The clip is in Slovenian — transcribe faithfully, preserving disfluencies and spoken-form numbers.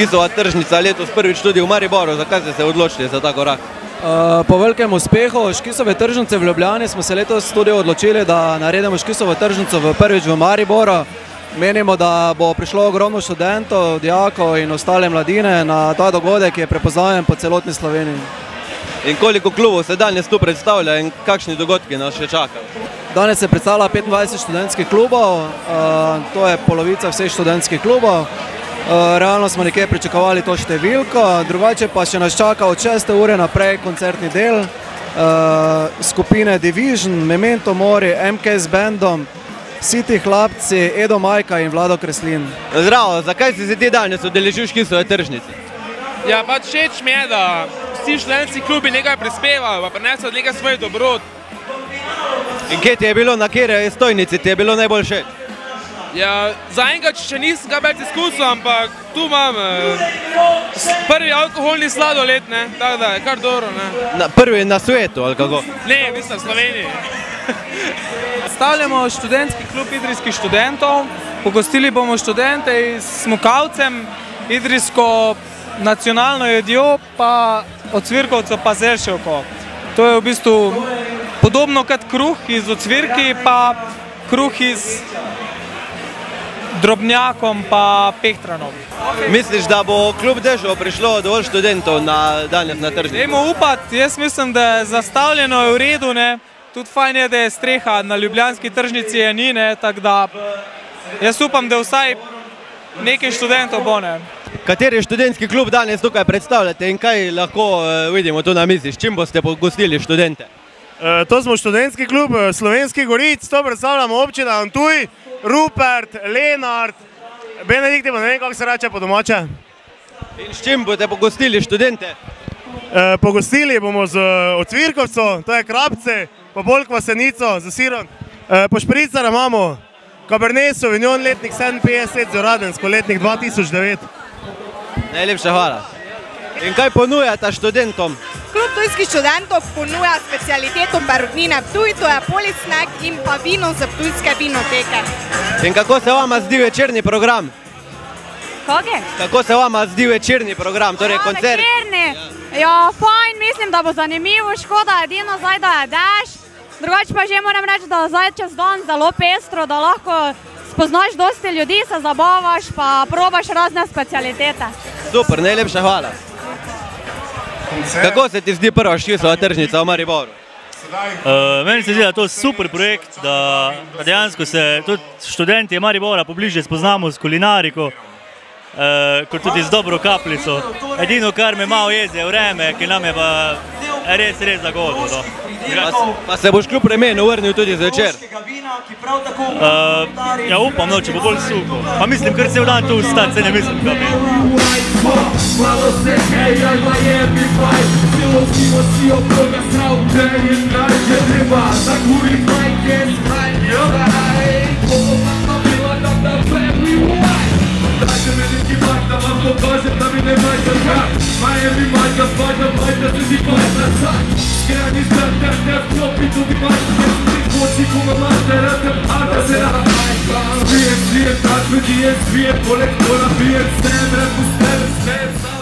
Škisova tržnica letos prvič tudi v Mariboru. Zakaj ste se odločili za ta korak? Po velikem uspehu Škisove tržnice v Ljubljani smo se letos tudi odločili, da naredimo Škisovo tržnico v prvič v Mariboru. Menimo, da bo prišlo ogromno študentov, dijakov in ostale mladine na ta dogodek, ki je prepoznaven po celotni Sloveniji. In koliko klubov se danes tu predstavlja in kakšni dogodki nas še čakajo? Danes se predstavlja petindvajset študentskih klubov, to je polovica vseh študentskih klubov. Realno smo nekje pričakovali to številko, drugače pa še nas čaka od šeste ure naprej koncertni del skupine Division, Memento Mori, M K s bandom, City Hlapci, Edo Majka in Vlado Kreslin. Zdravo, zakaj si se ti danes udeležil v Škisove tržnici? Ja, pač všeč mi je, da vsi študentski klubi nekaj prispevajo, pa prinesajo od nekaj svoj dobrot. In kje ti je bilo, na kjeri stojnici ti je bilo najbolj všeč? Ja, zaenkrat še nisem kaj več izkusil, ampak tu imam prvi alkoholni sladoled, ne, tako da je kar dobro, ne. Prvi na svetu, ali kako? Ne, mislim v Sloveniji. Predstavljamo študentski klub idrijskih študentov, pogostili bomo študente s smukavcem, idrijsko nacionalno jedjo, pa ocvirkovco pa zelševko. To je v bistvu podobno kot kruh iz ocvirki, pa kruh iz drobnjakom pa pehtranom. Misliš, da bo kljub dežju prišlo dovolj študentov danes na tržnico? Dajmo upati, jaz mislim, da je zastavljeno v redu, ne. Tudi fajn je, da je streha na ljubljanski tržnici je ni, ne, tako da jaz upam, da vsaj nekaj študentov bo, ne. Kateri študentski klub danes tukaj predstavljate in kaj lahko vidimo tu na mizi? S čim boste pogostili študente? To smo študentski klub Slovenskih Goric, to predstavljamo občina Antuj, Rupert, Lenart, Benedikti, pa ne vem, kako se reče po domače. In s čim boste pogostili študente? Pogostili bomo z ocvirkovco, to je krapce, pa bolj kvasenico z sirom. Po špricar imamo Cabernet Sauvignon letnik sedeminpetdeset z Radensko letnik dva tisoč devet. Najlepša hvala. In kaj ponujata študentom? Klub ptujskih študentov ponuja specialiteto Perutnine Ptuj, to je policnek in pa vino za ptujske vinoteke. In kako se vama zdi večerni program? Kage? Kako se vama zdi večerni program, torej koncert? Ja, večerni. Ja, fajn, mislim, da bo zanimivo, škoda edino zdaj, da je dež. Drugače pa že moram reči, da zdaj čez dan zelo pestro, da lahko spoznaš dosti ljudi, se zabavaš, pa probaš razne specialitete. Super, najlepša hvala. Kako se ti zdi prva Škisova tržnica v Mariboru? Meni se zdi, da je to super projekt, da dejansko se tudi študenti Maribora pobliže spoznamo s kulinariko, kot tudi z dobro kapljico. Edino, kar me malo jezi, je vreme, ki nam je pa res, res zagodilo. Pa se boš kljub vremenu vrnil tudi zvečer? Ja, upam, no, če bo bolj suho. Pa mislim, kar se v dan tu ustati, se ne mislim, da bi. Malo se hejaj, najebi faj, silozimo si obroga srav, gdje je najče treba, zakuri majke, zmanjoj, polomaka bila da da family white. Dajte me neki mak, da vam pokažem, da mi ne majka kak, majebi majka, spajda majka, se ti pajda sak. Skrani zdaj, da ne vklopi tudi majka, jer su ti koči kuma majte, ratem, a da se rada majka. Svijem, svijem, tak ljudi je svijem, poleg toga bijem, sve vrem u sve, sve,